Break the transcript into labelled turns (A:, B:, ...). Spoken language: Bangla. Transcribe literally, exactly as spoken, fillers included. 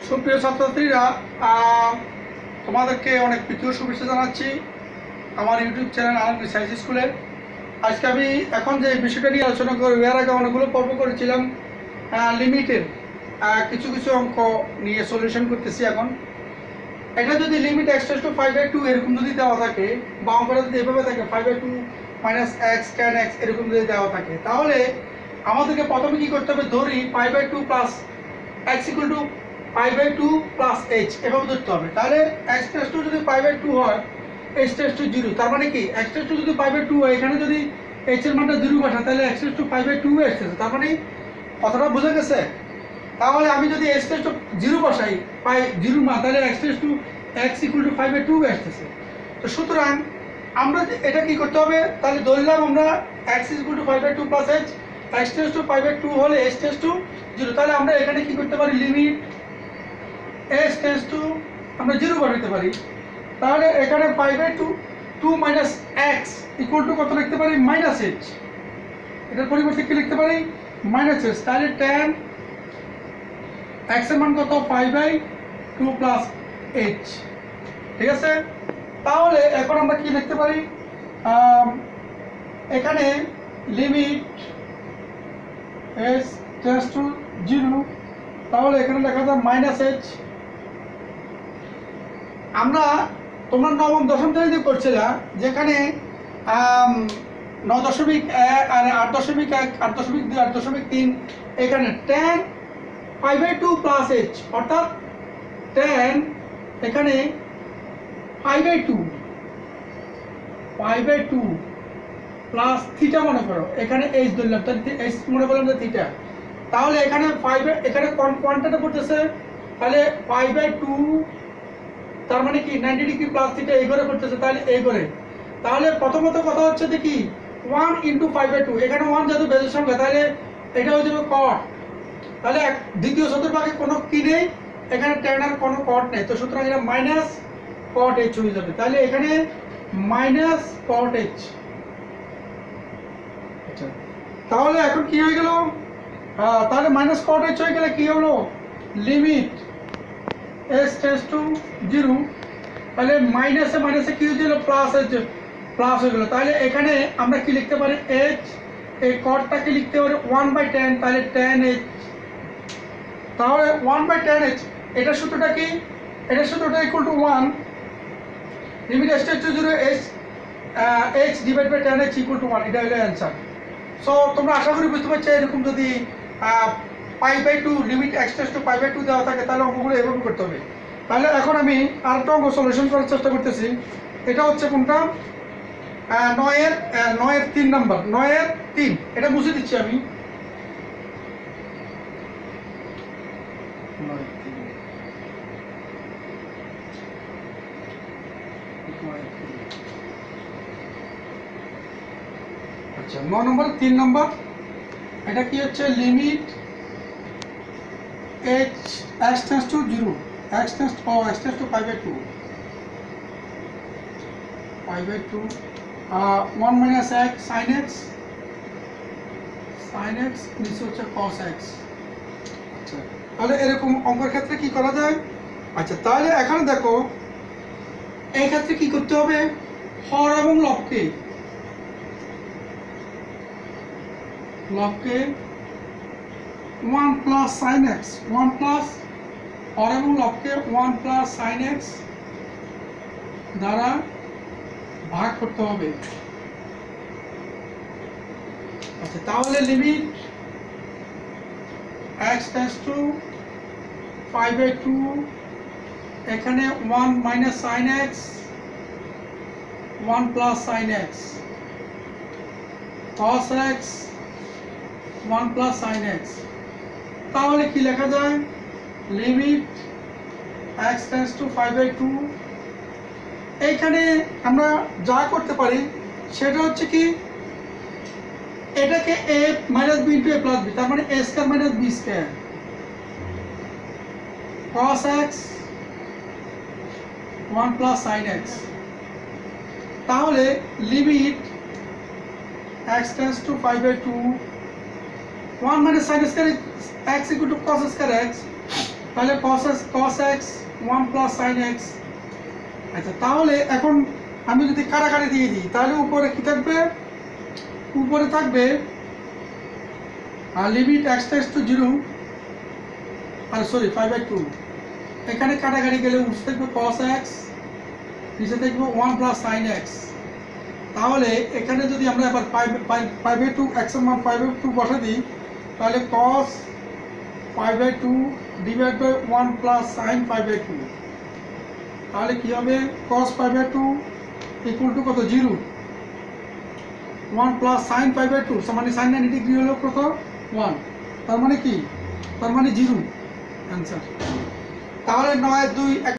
A: সুপ্রিয় ছাত্রছাত্রীরা, তোমাদেরকে অনেক প্রীতীয় শুভেচ্ছা জানাচ্ছি আমার ইউটিউব চ্যানেল আনন্দ সায়েন্স স্কুলে। আজকে আমি এখন যে বিষয়টা নিয়ে আলোচনা করব, এর আগে অনেকগুলো পর্ব করেছিলাম লিমিটের কিছু কিছু অঙ্ক নিয়ে সলিউশন করতেছি। এখন এটা যদি limit x tends to five by two এরকম যদি দেওয়া থাকে, বা অঙ্কটা যদি এভাবে থাকে five by two minus x tan x এরকম যদি দেওয়া থাকে, তাহলে আমাদেরকে প্রথমে কী করতে হবে, ধরি five by two plus x equal to five by two plus h এভাবে ধরতে হবে। তাহলে এক্স টেন্ডস টু যদি ফাইভ বাই টু হয়, এইচ টেন্ডস টু জিরো, তার মানে কি এক্স টেন্ডস টু যদি ফাইভ বাই টু হয়, এখানে যদি এইচ এর মানটা জিরো বসা, তাহলে x tends to five by two আসতেছে। তার মানে কথাটা বোঝা গেছে? তাহলে আমি যদি এক্স টেন্ডস টু জিরো বসাই, পাই জিরো মান, তাহলে x tends to x equal to five by two আসতেছে। তো সুতরাং আমরা এটা কি করতে হবে, তাহলে ধরলাম আমরা x equal to five by two plus h, x tends to five by two হলে এইচ টেন্ডস টু জিরো। তাহলে আমরা এখানে কি করতে পারি, লিমিট এইচ টেন্ডস টু আমরা জিরো বানাতে পারি। তাহলে এখানে five by two two minus x equal to কত লিখতে পারি, মাইনাস এইচ। এটার পরিবর্তে কি লিখতে পারি, মাইনাস এইচ। তাহলে টেন এক্স এর মান কত, five by two plus h. ঠিক আছে? তাহলে এখন আমরা কি লিখতে পারি, এখানে limit h tends to zero, তাহলে এখানে লেখা যায় মাইনাস এইচ। আমরা তোমরা নবম দশম শ্রেণীতে করছিলা, যেখানে ন দশমিক এক আর আট দশমিক এক আট দশমিক দুই আট দশমিক তিন, এখানে tan five by two plus h, অর্থাৎ টেন এখানে five by two five by two plus theta মনে করো, এখানে এইচ ধরলাম, তাহলে এইচ মনে করলাম যে থিটা। তাহলে এখানে ফাইভ এখানে কোয়ান্টাটা পড়তেছে, তাহলে ফাইভ বাই টু তার মানে কি নাইনটি ডিগ্রি প্লাস থিটা এই করে করতেছে, তাহলে এই করে। তাহলে প্রথমত কথা হচ্ছে যে কি one into five by two, এখানে ওয়ান যেহেতু বেজের সংখ্যা, তাহলে এটা হয়ে যাবে কট। তাহলে দ্বিতীয় চতুর্ভাগে কোনো কি নেই, এখানে টেন আর কোনো কট নেই, তো সুতরাং এটা মাইনাস কট এইচ হয়ে যাবে। তাহলে এখানে মাইনাস কট এইচ। আচ্ছা, তাহলে এখন কি হয়ে গেল, তাহলে মাইনাস কট এইচ হয়ে গেলে কি হলো, limit x tends to zero, তাহলে মাইনাসে মাইনাসে কি হয়েছিল, প্লাস হয়েছে, প্লাস হয়ে গেল। তাহলে এখানে আমরা কি লিখতে পারি, এইচ এই কটটাকে লিখতে পারি ওয়ান বাই টেন, তাহলে টেন এইচ। তাহলে ওয়ান বাই টেন এইচ, এটার সূত্রটা কি, এটার সূত্রটা equal to one, limit x tends to zero h h divide by tan h equal to one, এটা হলো অ্যান্সার। সো তোমরা আশা করি বুঝতে পারছো, এরকম যদি five by two limit x tends to five by two দেওয়া থাকে, তাহলে অঙ্কগুলো এভাবে করতে হবে। তাহলে এখন আমি আরেকটা অঙ্ক সলিউশন করার চেষ্টা করতেছি। এটা হচ্ছে কোনটা, নয়ের নয়ের তিন নাম্বার, নয়ের তিন, এটা মুছে দিচ্ছি আমি। আচ্ছা, নয় নম্বর তিন নম্বর, এটা কি হচ্ছে, limit h x tends to zero, x tends ও x tends to five by two, five by two one minus x sine x, sine x নিচে হচ্ছে কস এক্স। আচ্ছা, তাহলে এরকম অঙ্কের ক্ষেত্রে কি করা যায়। আচ্ছা, তাহলে এখানে দেখো এই ক্ষেত্রে কি করতে হবে, হর এবং লবকে লবকে one plus sine x, one plus হর এবং লবকে ওয়ান প্লাস সাইন এক্স দ্বারা ভাগ করতে হবে। আচ্ছা, তাহলে limit x tends to five by two, এখানে one minus sine x, one plus sine x, cos x, one plus sine x. তাহলে কি লেখা যায়, limit x tends to five by two, এইখানে আমরা যা করতে পারি সেটা হচ্ছে কি, এটাকে a minus B into a plus b, তার মানে a square minus b square, cos x one plus sine x. তাহলে limit x tends to five by two, one minus sin square x equal to cos square x, তাহলে cos x cos x one plus sin x। আচ্ছা, তাহলে এখন আমি যদি কাটাকাটি দিয়ে দিই তাহলে উপরে কি থাকবে? উপরে থাকবে আর limit x tends to zero, আর সরি ফাইভ বাই টু। এখানে কাটাকাটি গেলে উঠে থাকবে cos x, নিচে থাকবে ওয়ান প্লাস sin x। তাহলে এখানে যদি আমরা এবার five five by two x এর মান ফাইভ বাই টু বসে দিই তাহলে cos five by two divide by one plus sine five by two, তাহলে কী হবে? cos five by two equal to কত? Zero. One plus sine five by two মানে সাইন নাইনটি ডিগ্রি হলো কত? ওয়ান। তার মানে কি? তার মানে জিরো অ্যান্সার। তাহলে নয় দুই